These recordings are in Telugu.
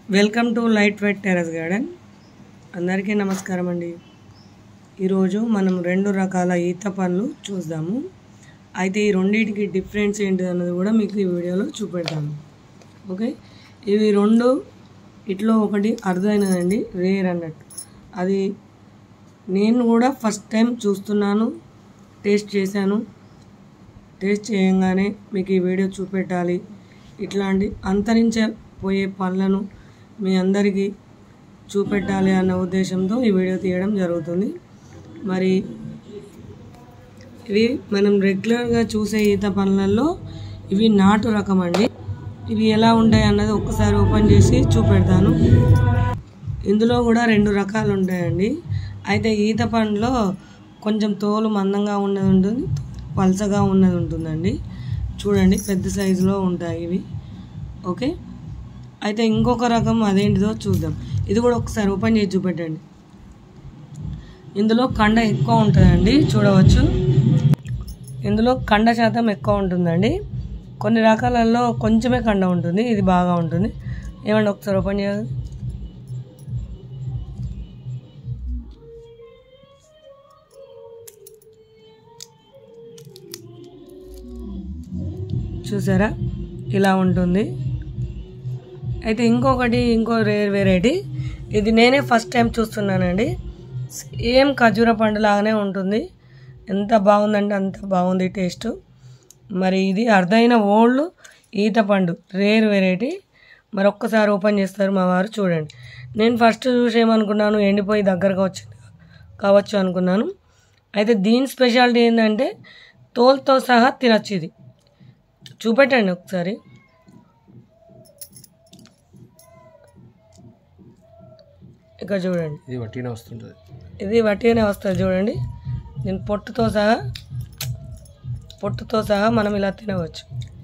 Welcome to light weight terrace garden. అందరికీ నమస్కారం అండి. ఈరోజు మనం రెండు రకాల ఈత పండ్లు చూద్దాము. అయితే ఈ రెండింటికి డిఫరెన్స్ ఏంటి అన్నది కూడా మీకు ఈ వీడియోలో చూపెడతాను. ఓకే, ఇవి రెండు ఇట్లో ఒకటి అరుదైనదండి, రేర్ అన్నట్టు. అది నేను కూడా ఫస్ట్ టైం చూస్తున్నాను, టేస్ట్ చేశాను. టేస్ట్ చేయంగానే మీకు ఈ వీడియో చూపెట్టాలి. ఇట్లాంటి అంతరించిపోయే పండ్లను మీ అందరికీ చూపెట్టాలి అన్న ఉద్దేశంతో ఈ వీడియో తీయడం జరుగుతుంది. మరి ఇవి మనం రెగ్యులర్గా చూసే ఈత పండ్లలో ఇవి నాటు రకం అండి. ఇవి ఎలా ఉంటాయి అన్నది ఒక్కసారి ఓపెన్ చేసి చూపెడతాను. ఇందులో కూడా రెండు రకాలు ఉంటాయండి. అయితే ఈత పండ్లో కొంచెం తోలు మందంగా ఉన్నది ఉంటుంది, పల్చగా ఉన్నది ఉంటుందండి. చూడండి, పెద్ద సైజులో ఉంటాయి ఇవి. ఓకే, అయితే ఇంకొక రకం అదేంటిదో చూద్దాం. ఇది కూడా ఒకసారి ఓపెన్ చేసి చూపెట్టండి. ఇందులో కండ ఎక్కువ ఉంటుందండి, చూడవచ్చు. ఇందులో కండ శాతం ఎక్కువ ఉంటుందండి. కొన్ని రకాలలో కొంచెమే కండ ఉంటుంది, ఇది బాగా ఉంటుంది. ఏమండి, ఒకసారి ఓపెన్ చేయాలి. చూసారా, ఇలా ఉంటుంది. అయితే ఇంకో రేర్ వెరైటీ, ఇది నేనే ఫస్ట్ టైం చూస్తున్నానండి. సేమ్ ఖర్జూర పండు లాగానే ఉంటుంది. ఎంత బాగుందంటే అంత బాగుంది టేస్ట్. మరి ఇది అరుదైన ఓల్డ్ ఈత పండు, రేర్ వెరైటీ. మరి ఒక్కసారి ఓపెన్ చేస్తారు మా వారు, చూడండి. నేను ఫస్ట్ చూసేమనుకున్నాను, ఎండిపోయి దగ్గరగా వచ్చింది కావచ్చు అనుకున్నాను. అయితే దీని స్పెషాలిటీ ఏంటంటే తోలుతో సహా తినచ్చు. ఇది చూపెట్టండి ఒకసారి. ఇక్కడ చూడండి, ఇది వట్టిగానే వస్తుంది. చూడండి, దీని పొట్టుతో సహా మనం ఇలా తినవచ్చు.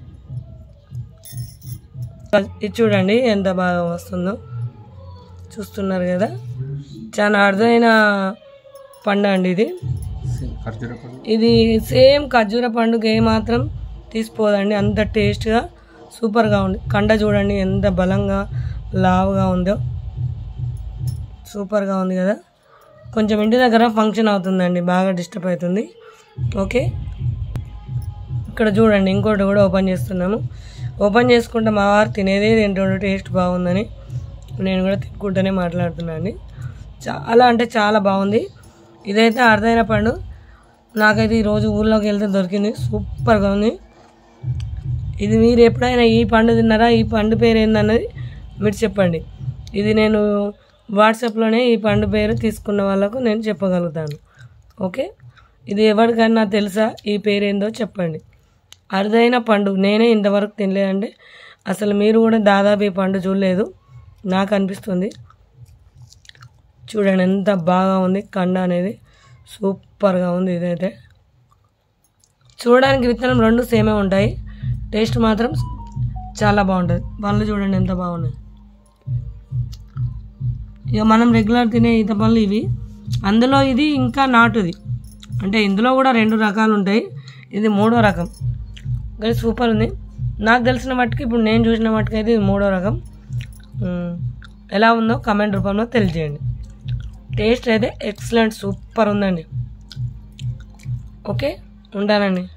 ఇది చూడండి ఎంత బాగా వస్తుందో, చూస్తున్నారు కదా. చాలా అరుదైన పండు అండి ఇది. ఇది సేమ్ ఖర్జూర పండుగ ఏమాత్రం తీసిపోదండి, అంత టేస్ట్గా సూపర్గా ఉంది. కండ చూడండి ఎంత బలంగా లావుగా ఉందో, సూపర్గా ఉంది కదా. కొంచెం ఇంటి దగ్గర ఫంక్షన్ అవుతుందండి, బాగా డిస్టర్బ్ అవుతుంది. ఓకే, ఇక్కడ చూడండి ఇంకోటి కూడా ఓపెన్ చేస్తున్నాము. ఓపెన్ చేసుకుంటే మా వారు తినేదే తింటుండే, టేస్ట్ బాగుందని నేను కూడా తినుకుంటూనే మాట్లాడుతున్నాను అండి. చాలా అంటే చాలా బాగుంది. ఇదైతే అరుదైన పండు. నాకైతే ఈరోజు ఊళ్ళోకి వెళ్తే దొరికింది, సూపర్గా ఉంది. ఇది మీరు ఎప్పుడైనా ఈ పండు తిన్నారా, ఈ పండు పేరు ఏందన్నది మీరు చెప్పండి. ఇది నేను వాట్సాప్లోనే ఈ పండు పేరు తీసుకున్న వాళ్ళకు నేను చెప్పగలుగుతాను. ఓకే, ఇది ఎవరికన్నా తెలుసా ఈ పేరు ఏందో చెప్పండి. అరుదైన పండు, నేనే ఇంతవరకు తినలేదండి. అసలు మీరు కూడా దాదాపు ఈ పండు చూడలేదు నాకు అనిపిస్తుంది. చూడండి ఎంత బాగా ఉంది, కండ అనేది సూపర్గా ఉంది. ఇదైతే చూడడానికి విత్తనం రెండు సేమే ఉంటాయి, టేస్ట్ మాత్రం చాలా బాగుంటుంది. పళ్ళు చూడండి ఎంత బాగున్నాయి. ఇక మనం రెగ్యులర్ తినే ఈత పళ్ళు ఇవి. అందులో ఇది ఇంకా నాటుది, అంటే ఇందులో కూడా రెండు రకాలు ఉంటాయి. ఇది మూడో రకం, కానీ సూపర్ ఉంది. నాకు తెలిసిన మట్టుకు, ఇప్పుడు నేను చూసిన మట్టుకు అయితే ఇది మూడో రకం. ఎలా ఉందో కమెంట్ రూపంలో తెలియజేయండి. టేస్ట్ అయితే ఎక్సలెంట్, సూపర్ ఉందండి. ఓకే, ఉంటానండి.